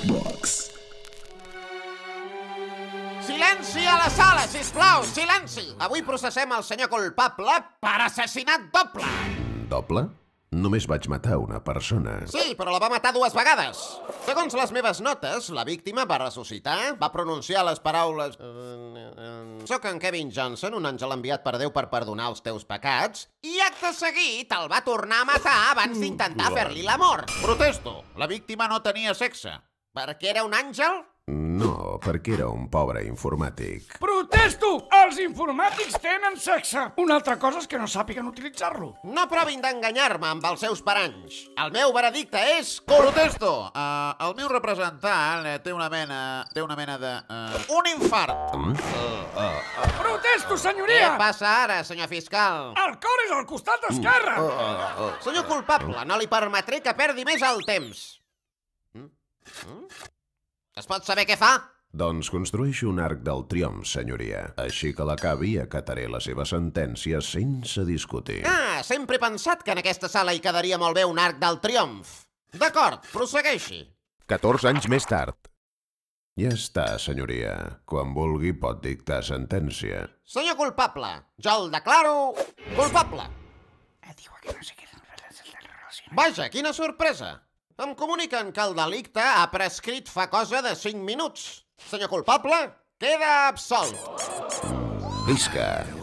Box. Silenci a la sala, sisplau, silenci! Avui processem el senyor culpable per assassinat doble. Doble? Només vaig matar una persona. Sí, però la va matar 2 vegades. Segons les meves notes, la víctima va ressuscitar, va pronunciar les paraules... Soc en Kevin Johnson, un àngel enviat per Déu per perdonar els teus pecats, i acte seguit el va tornar a matar abans d'intentar fer-li l'amor. Protesto, la víctima no tenia sexe. Perquè era un àngel? No, perquè era un pobre informàtic. Protesto! Els informàtics tenen sexe! Una altra cosa és que no sàpiguen utilitzar-lo. No provin d'enganyar-me amb els seus paranys. El meu veredicte és... Protesto! El meu representant té una mena de... un infart. Protesto, Què senyoria! passa ara, senyor fiscal? El cor és al costat esquerre! Senyor culpable, no li permetré que perdi més el temps. Es pot saber què fa? Doncs construeixo un arc del triomf, senyoria. Així que l'acabi i acataré la seva sentència sense discutir. Ah, sempre he pensat que en aquesta sala hi quedaria molt bé un arc del triomf. D'acord, prossegueixi. 14 anys més tard. Ja està, senyoria. Quan vulgui pot dictar sentència. Senyor culpable, jo el declaro culpable. Vaja, quina sorpresa. Em comuniquen que el delicte ha prescrit fa cosa de 5 minuts. Senyor culpable, queda absolt. Visca!